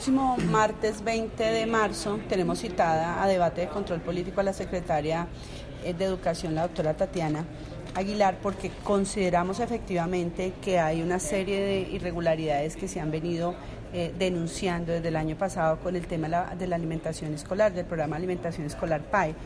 próximo martes 20 de marzo tenemos citada a debate de control político a la secretaria de Educación, la doctora Tatiana Aguilar, porque consideramos efectivamente que hay una serie de irregularidades que se han venido denunciando desde el año pasado con el tema de la alimentación escolar, del programa de alimentación escolar PAE.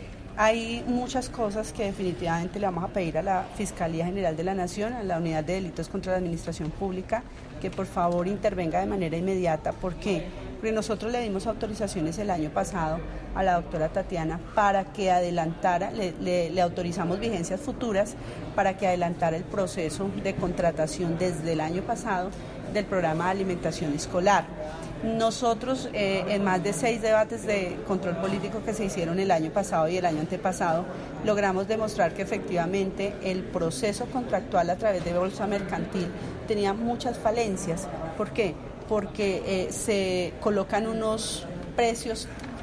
Hay muchas cosas que definitivamente le vamos a pedir a la Fiscalía General de la Nación, a la Unidad de Delitos contra la Administración Pública, que por favor intervenga de manera inmediata. ¿Por qué? Porque nosotros le dimos autorizaciones el año pasado a la doctora Tatiana para que adelantara, le autorizamos vigencias futuras para que adelantara el proceso de contratación desde el año pasado del programa de alimentación escolar. Nosotros, en más de 6 debates de control político que se hicieron el año pasado y el año antepasado, logramos demostrar que efectivamente el proceso contractual a través de bolsa mercantil tenía muchas falencias. ¿Por qué? Porque se colocan unos precios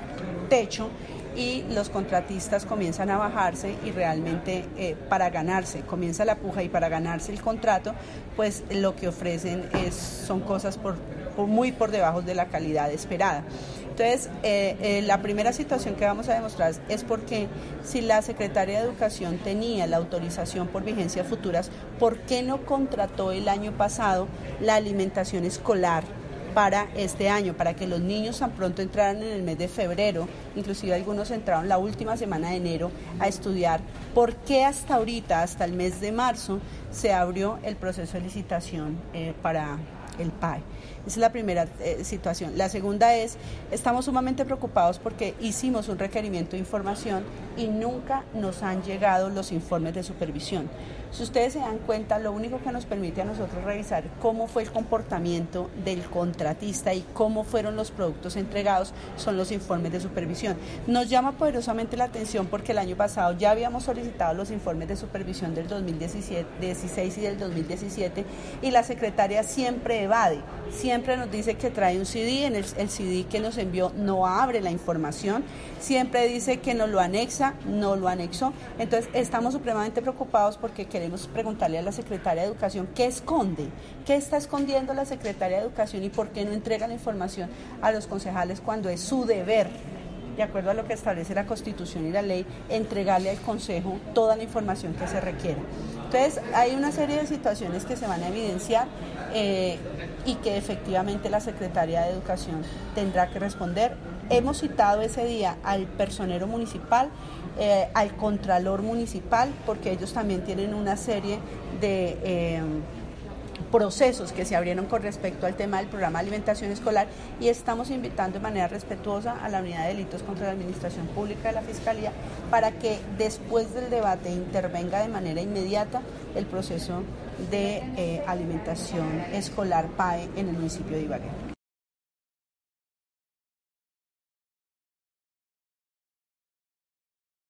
techo y los contratistas comienzan a bajarse y realmente para ganarse, comienza la puja y para ganarse el contrato, pues lo que ofrecen son cosas muy por debajo de la calidad esperada. Entonces, la primera situación que vamos a demostrar es porque si la Secretaría de Educación tenía la autorización por vigencias futuras, ¿por qué no contrató el año pasado la alimentación escolar para este año, para que los niños tan pronto entraran en el mes de febrero, inclusive algunos entraron la última semana de enero a estudiar? ¿Por qué hasta ahorita, hasta el mes de marzo, se abrió el proceso de licitación para el PAE? Esa es la primera situación. La segunda es, estamos sumamente preocupados porque hicimos un requerimiento de información y nunca nos han llegado los informes de supervisión. Si ustedes se dan cuenta, lo único que nos permite a nosotros revisar cómo fue el comportamiento del contratista y cómo fueron los productos entregados son los informes de supervisión. Nos llama poderosamente la atención porque el año pasado ya habíamos solicitado los informes de supervisión del 2016 y del 2017 y la secretaria siempre evade, siempre nos dice que trae un CD, en el CD que nos envió no abre la información, siempre dice que nos lo anexa, no lo anexó. Entonces estamos supremamente preocupados porque queremos preguntarle a la Secretaria de Educación qué esconde, qué está escondiendo la Secretaria de Educación y por qué no entrega la información a los concejales cuando es su deber, de acuerdo a lo que establece la Constitución y la ley, entregarle al Consejo toda la información que se requiera. Entonces, hay una serie de situaciones que se van a evidenciar y que efectivamente la Secretaría de Educación tendrá que responder. Hemos citado ese día al personero municipal, al contralor municipal, porque ellos también tienen una serie de procesos que se abrieron con respecto al tema del programa de alimentación escolar, y estamos invitando de manera respetuosa a la Unidad de Delitos contra la Administración Pública de la Fiscalía para que después del debate intervenga de manera inmediata el proceso de alimentación escolar PAE en el municipio de Ibagué.